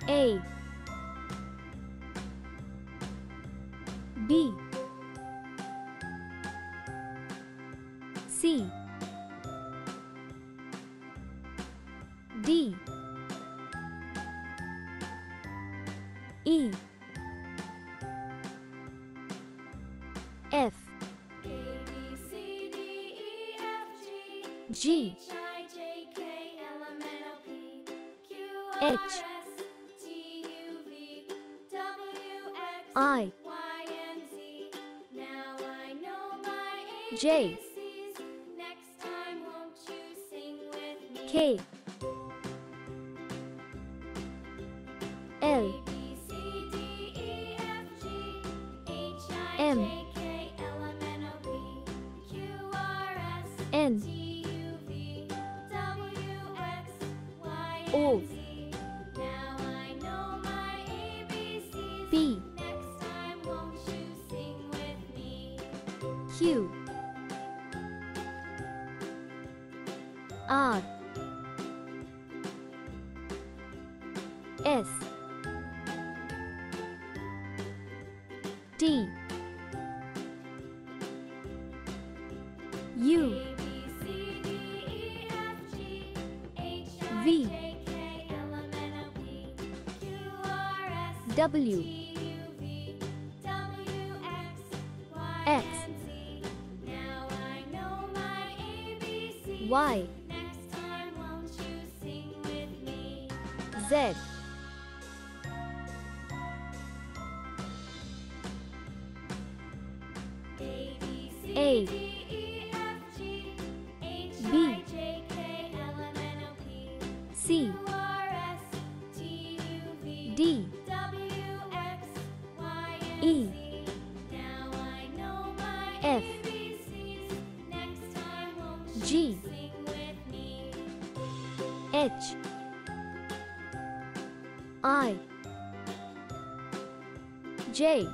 A B C D E F G H I J K L M N O P Q R S T U V W X Y Z A B C D E F G H I J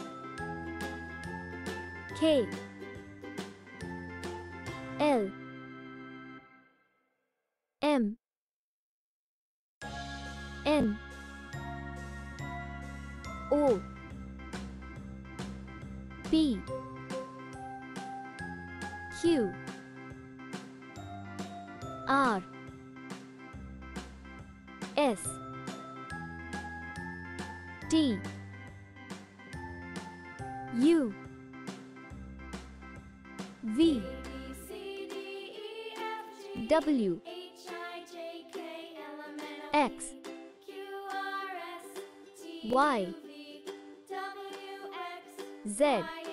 K L M N O P Q R S T U V W X Y Z